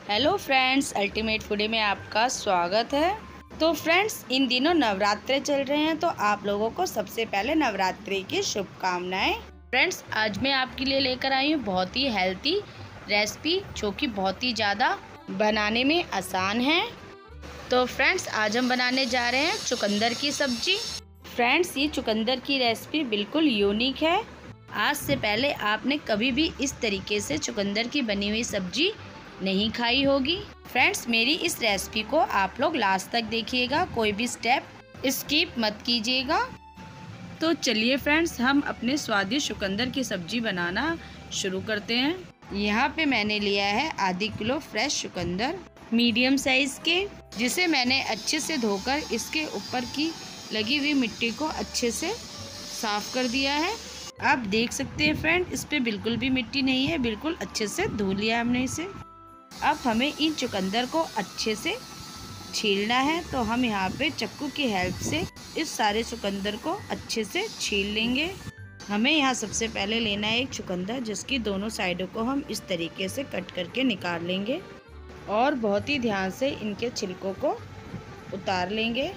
Hello friends, ultimate foodie में आपका स्वागत है। तो फ्रेंड्स, इन दिनों नवरात्रे चल रहे हैं, तो आप लोगों को सबसे पहले नवरात्रि की शुभकामनाएं। फ्रेंड्स, आज मैं आपके लिए लेकर आई हूँ बहुत ही हेल्थी रेसिपी, जो कि बहुत ही ज़्यादा बनाने में आसान है। तो फ्रेंड्स, आज हम बनाने जा रहे हैं चुकंदर की सब्जी। फ्रेंड्स, ये चुकंदर की रेसिपी बिल्कुल यूनिक है। आज से पहले आपने कभी भी इस तरीके से चुकंदर की बनी हुई सब्जी नहीं खाई होगी। फ्रेंड्स, मेरी इस रेसिपी को आप लोग लास्ट तक देखिएगा, कोई भी स्टेप स्किप मत कीजिएगा। तो चलिए फ्रेंड्स, हम अपने स्वादिष्ट चुकंदर की सब्जी बनाना शुरू करते हैं। यहाँ पे मैंने लिया है आधी किलो फ्रेश चुकंदर मीडियम साइज के, जिसे मैंने अच्छे से धोकर इसके ऊपर की लगी हुई मिट्टी को अच्छे से साफ कर दिया है। आप देख सकते हैं फ्रेंड, इस पे बिल्कुल भी मिट्टी नहीं है, बिल्कुल अच्छे से धो लिया हमने इसे। अब हमें इन चुकंदर को अच्छे से छीलना है, तो हम यहाँ पे चक्कू की हेल्प से इस सारे चुकंदर को अच्छे से छील लेंगे। हमें यहाँ सबसे पहले लेना है एक चुकंदर, जिसकी दोनों साइडों को हम इस तरीके से कट करके निकाल लेंगे और बहुत ही ध्यान से इनके छिलकों को उतार लेंगे।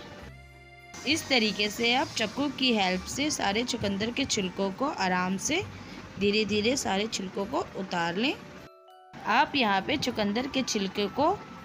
इस तरीके से आप चक्कू की हेल्प से सारे चुकंदर के छिलकों को आराम से धीरे धीरे सारे छिलकों को उतार लें। आप यहाँ पे चुकंदर के छिलके को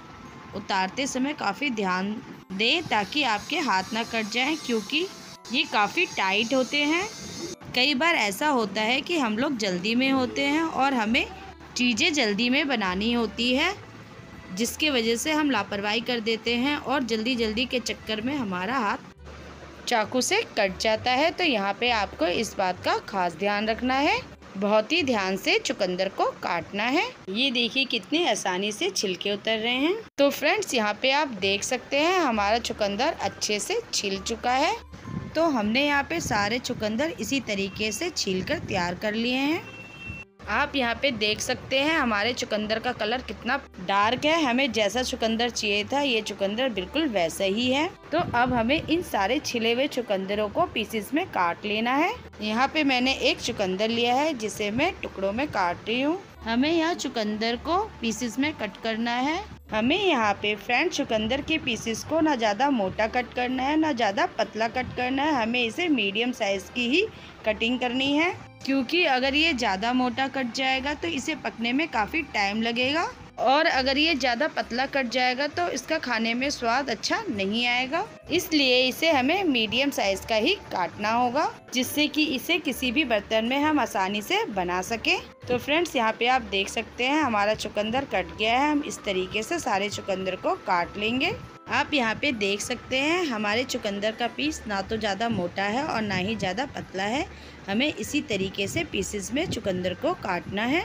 उतारते समय काफ़ी ध्यान दें, ताकि आपके हाथ ना कट जाएं, क्योंकि ये काफ़ी टाइट होते हैं। कई बार ऐसा होता है कि हम लोग जल्दी में होते हैं और हमें चीज़ें जल्दी में बनानी होती है, जिसकी वजह से हम लापरवाही कर देते हैं और जल्दी के चक्कर में हमारा हाथ चाकू से कट जाता है। तो यहाँ पे आपको इस बात का खास ध्यान रखना है, बहुत ही ध्यान से चुकंदर को काटना है। ये देखिए कितनी आसानी से छिलके उतर रहे हैं। तो फ्रेंड्स, यहाँ पे आप देख सकते हैं हमारा चुकंदर अच्छे से छिल चुका है। तो हमने यहाँ पे सारे चुकंदर इसी तरीके से छीलकर तैयार कर लिए हैं। आप यहाँ पे देख सकते हैं हमारे चुकंदर का कलर कितना डार्क है। हमें जैसा चुकंदर चाहिए था, ये चुकंदर बिल्कुल वैसा ही है। तो अब हमें इन सारे छिले हुए चुकंदरों को पीसेस में काट लेना है। यहाँ पे मैंने एक चुकंदर लिया है, जिसे मैं टुकड़ों में काट रही हूँ। हमें यहाँ चुकंदर को पीसेस में कट करना है। हमें यहाँ पे फ्रेंड चुकंदर के पीसेस को ना ज़्यादा मोटा कट करना है, ना ज़्यादा पतला कट करना है। हमें इसे मीडियम साइज की ही कटिंग करनी है, क्योंकि अगर ये ज़्यादा मोटा कट जाएगा तो इसे पकने में काफ़ी टाइम लगेगा, और अगर ये ज़्यादा पतला कट जाएगा तो इसका खाने में स्वाद अच्छा नहीं आएगा। इसलिए इसे हमें मीडियम साइज का ही काटना होगा, जिससे कि इसे किसी भी बर्तन में हम आसानी से बना सकें। तो फ्रेंड्स, यहाँ पे आप देख सकते हैं हमारा चुकंदर कट गया है। हम इस तरीके से सारे चुकंदर को काट लेंगे। आप यहाँ पे देख सकते हैं हमारे चुकंदर का पीस ना तो ज़्यादा मोटा है और ना ही ज़्यादा पतला है। हमें इसी तरीके से पीसेस में चुकंदर को काटना है।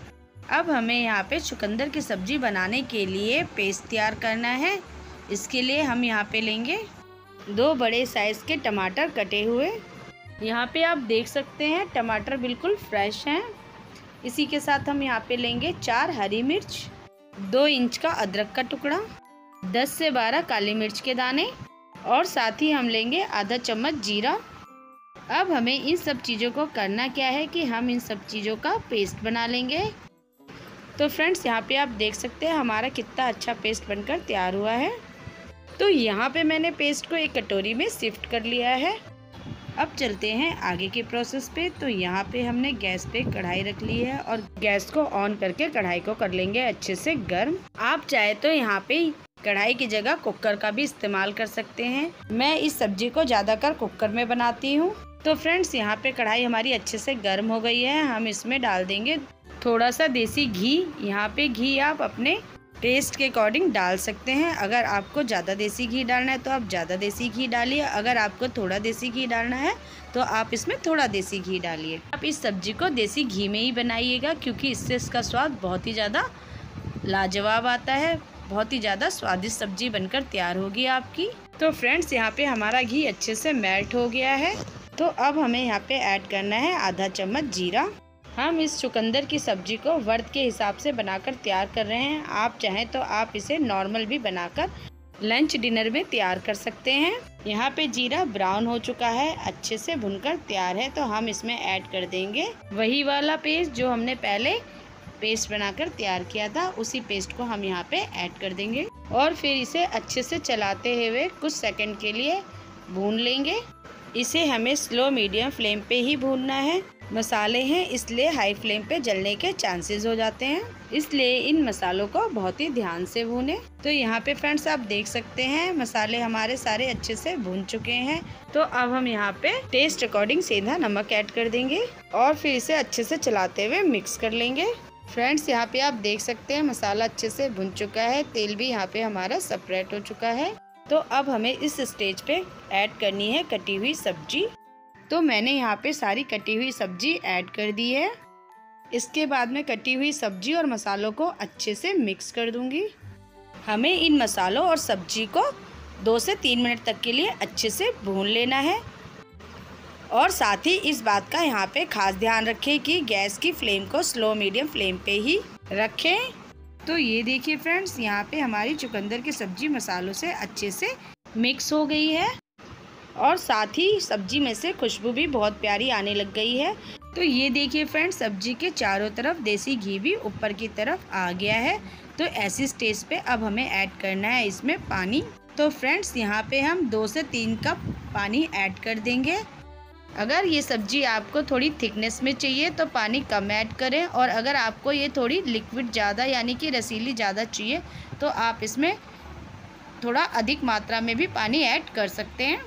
अब हमें यहाँ पे चुकंदर की सब्ज़ी बनाने के लिए पेस्ट तैयार करना है। इसके लिए हम यहाँ पे लेंगे 2 बड़े साइज़ के टमाटर कटे हुए। यहाँ पे आप देख सकते हैं टमाटर बिल्कुल फ्रेश हैं। इसी के साथ हम यहाँ पे लेंगे 4 हरी मिर्च, 2 इंच का अदरक का टुकड़ा, 10 से 12 काली मिर्च के दाने, और साथ ही हम लेंगे आधा चम्मच जीरा। अब हमें इन सब चीज़ों को करना क्या है कि हम इन सब चीज़ों का पेस्ट बना लेंगे। तो फ्रेंड्स, यहाँ पे आप देख सकते हैं हमारा कितना अच्छा पेस्ट बनकर तैयार हुआ है। तो यहाँ पे मैंने पेस्ट को एक कटोरी में शिफ्ट कर लिया है। अब चलते हैं आगे के प्रोसेस पे। तो यहाँ पे हमने गैस पे कढ़ाई रख ली है और गैस को ऑन करके कढ़ाई को कर लेंगे अच्छे से गर्म। आप चाहे तो यहाँ पे कढ़ाई की जगह कुकर का भी इस्तेमाल कर सकते हैं। मैं इस सब्जी को ज़्यादातर कुकर में बनाती हूँ। तो फ्रेंड्स, यहाँ पे कढ़ाई हमारी अच्छे से गर्म हो गई है। हम इसमें डाल देंगे थोड़ा सा देसी घी। यहाँ पे घी आप अपने टेस्ट के अकॉर्डिंग डाल सकते हैं। अगर आपको ज़्यादा देसी घी डालना है तो आप ज़्यादा देसी घी डालिए। अगर आपको थोड़ा देसी घी डालना है तो आप इसमें थोड़ा देसी घी डालिए। आप इस सब्जी को देसी घी में ही बनाइएगा, क्योंकि इससे इसका स्वाद बहुत ही ज़्यादा लाजवाब आता है। बहुत ही ज़्यादा स्वादिष्ट सब्जी बनकर तैयार होगी आपकी। तो फ्रेंड्स, यहाँ पे हमारा घी अच्छे से मेल्ट हो गया है। तो अब हमें यहाँ पे ऐड करना है आधा चम्मच जीरा। हम इस चुकंदर की सब्जी को वर्त के हिसाब से बनाकर तैयार कर रहे हैं। आप चाहें तो आप इसे नॉर्मल भी बनाकर लंच डिनर में तैयार कर सकते हैं। यहाँ पे जीरा ब्राउन हो चुका है, अच्छे से भुनकर तैयार है। तो हम इसमें ऐड कर देंगे वही वाला पेस्ट जो हमने पहले पेस्ट बनाकर तैयार किया था, उसी पेस्ट को हम यहाँ पे ऐड कर देंगे और फिर इसे अच्छे से चलाते हुए कुछ सेकंड के लिए भून लेंगे। इसे हमें स्लो मीडियम फ्लेम पे ही भूनना है। मसाले हैं इसलिए हाई फ्लेम पे जलने के चांसेस हो जाते हैं, इसलिए इन मसालों को बहुत ही ध्यान से भूनें। तो यहाँ पे फ्रेंड्स आप देख सकते हैं मसाले हमारे सारे अच्छे से भून चुके हैं। तो अब हम यहाँ पे टेस्ट अकॉर्डिंग सेंधा नमक ऐड कर देंगे और फिर इसे अच्छे से चलाते हुए मिक्स कर लेंगे। फ्रेंड्स यहाँ पे आप देख सकते हैं मसाला अच्छे से भुन चुका है, तेल भी यहाँ पे हमारा सेपरेट हो चुका है। तो अब हमें इस स्टेज पे ऐड करनी है कटी हुई सब्जी। तो मैंने यहाँ पे सारी कटी हुई सब्जी ऐड कर दी है। इसके बाद में कटी हुई सब्जी और मसालों को अच्छे से मिक्स कर दूंगी। हमें इन मसालों और सब्जी को 2 से 3 मिनट तक के लिए अच्छे से भून लेना है और साथ ही इस बात का यहाँ पे खास ध्यान रखें कि गैस की फ्लेम को स्लो मीडियम फ्लेम पे ही रखें। तो ये देखिए फ्रेंड्स, यहाँ पे हमारी चुकंदर की सब्जी मसालों से अच्छे से मिक्स हो गई है और साथ ही सब्जी में से खुशबू भी बहुत प्यारी आने लग गई है। तो ये देखिए फ्रेंड्स, सब्जी के चारों तरफ देसी घी भी ऊपर की तरफ आ गया है। तो ऐसी स्टेज पे अब हमें ऐड करना है इसमें पानी। तो फ्रेंड्स यहाँ पे हम 2 से 3 कप पानी ऐड कर देंगे। अगर ये सब्जी आपको थोड़ी थिकनेस में चाहिए तो पानी कम ऐड करें, और अगर आपको ये थोड़ी लिक्विड ज़्यादा यानी कि रसीली ज़्यादा चाहिए तो आप इसमें थोड़ा अधिक मात्रा में भी पानी ऐड कर सकते हैं।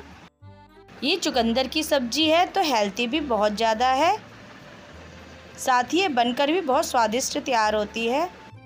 ये चुकंदर की सब्जी है तो हेल्दी भी बहुत ज़्यादा है, साथ ही ये बनकर भी बहुत स्वादिष्ट तैयार होती है।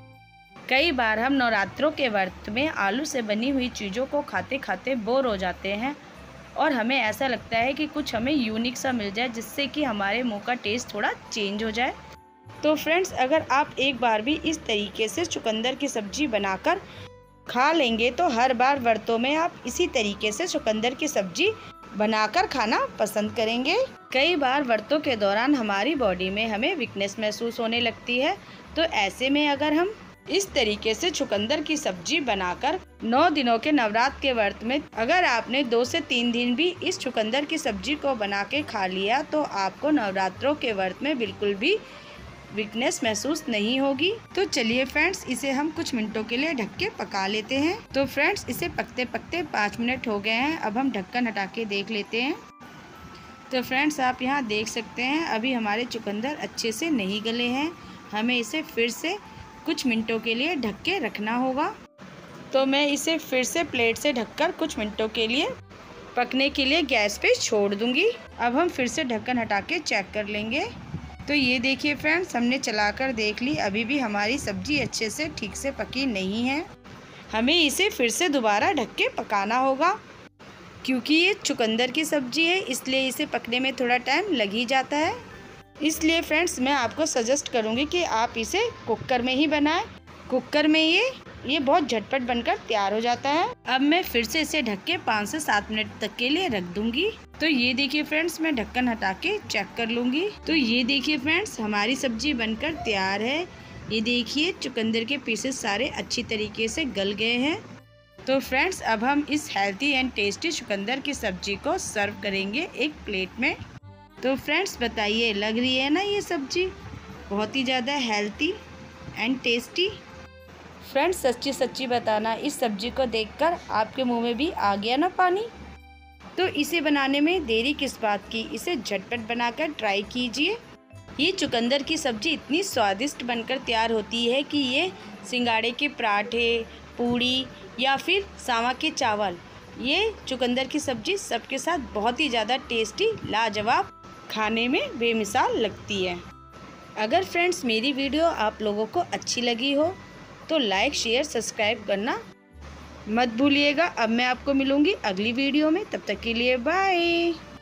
कई बार हम नवरात्रों के व्रत में आलू से बनी हुई चीज़ों को खाते खाते बोर हो जाते हैं और हमें ऐसा लगता है कि कुछ हमें यूनिक सा मिल जाए जिससे कि हमारे मुंह का टेस्ट थोड़ा चेंज हो जाए। तो फ्रेंड्स, अगर आप एक बार भी इस तरीके से चुकंदर की सब्जी बनाकर खा लेंगे तो हर बार व्रतों में आप इसी तरीके से चुकंदर की सब्जी बनाकर खाना पसंद करेंगे। कई बार व्रतों के दौरान हमारी बॉडी में हमें वीकनेस महसूस होने लगती है, तो ऐसे में अगर हम इस तरीके से चुकंदर की सब्जी बनाकर 9 दिनों के नवरात्र के व्रत में अगर आपने 2 से 3 दिन भी इस चुकंदर की सब्जी को बना के खा लिया तो आपको नवरात्रों के व्रत में बिल्कुल भी वीकनेस महसूस नहीं होगी। तो चलिए फ्रेंड्स, इसे हम कुछ मिनटों के लिए ढक के पका लेते हैं। तो फ्रेंड्स, इसे पकते पकते 5 मिनट हो गए हैं। अब हम ढक्कन हटा के देख लेते हैं। तो फ्रेंड्स, आप यहाँ देख सकते हैं अभी हमारे चुकंदर अच्छे से नहीं गले हैं। हमें इसे फिर से कुछ मिनटों के लिए ढक के रखना होगा। तो मैं इसे फिर से प्लेट से ढककर कुछ मिनटों के लिए पकने के लिए गैस पे छोड़ दूंगी। अब हम फिर से ढक्कन हटा के चेक कर लेंगे। तो ये देखिए फ्रेंड्स, हमने चलाकर देख ली, अभी भी हमारी सब्जी अच्छे से ठीक से पकी नहीं है। हमें इसे फिर से दोबारा ढक के पकाना होगा क्योंकि ये चुकंदर की सब्जी है, इसलिए इसे पकने में थोड़ा टाइम लग ही जाता है। इसलिए फ्रेंड्स, मैं आपको सजेस्ट करूँगी कि आप इसे कुकर में ही बनाएं। कुकर में ये बहुत झटपट बनकर तैयार हो जाता है। अब मैं फिर से इसे ढक के 5 से 7 मिनट तक के लिए रख दूंगी। तो ये देखिए फ्रेंड्स, मैं ढक्कन हटा के चेक कर लूँगी। तो ये देखिए फ्रेंड्स, हमारी सब्जी बनकर तैयार है। ये देखिए चुकंदर के पीसेस सारे अच्छी तरीके से गल गए हैं। तो फ्रेंड्स, अब हम इस हेल्थी एंड टेस्टी चुकंदर की सब्जी को सर्व करेंगे एक प्लेट में। तो फ्रेंड्स, बताइए, लग रही है ना ये सब्जी बहुत ही ज़्यादा हेल्थी एंड टेस्टी। फ्रेंड्स, सच्ची सच्ची बताना, इस सब्जी को देखकर आपके मुंह में भी आ गया ना पानी? तो इसे बनाने में देरी किस बात की, इसे झटपट बनाकर ट्राई कीजिए। ये चुकंदर की सब्जी इतनी स्वादिष्ट बनकर तैयार होती है कि ये सिंगाड़े के पराठे, पूड़ी या फिर सावा के चावल, ये चुकंदर की सब्जी सबके साथ बहुत ही ज़्यादा टेस्टी, लाजवाब, खाने में बेमिसाल लगती है। अगर फ्रेंड्स मेरी वीडियो आप लोगों को अच्छी लगी हो तो लाइक, शेयर, सब्सक्राइब करना मत भूलिएगा। अब मैं आपको मिलूँगी अगली वीडियो में, तब तक के लिए बाय।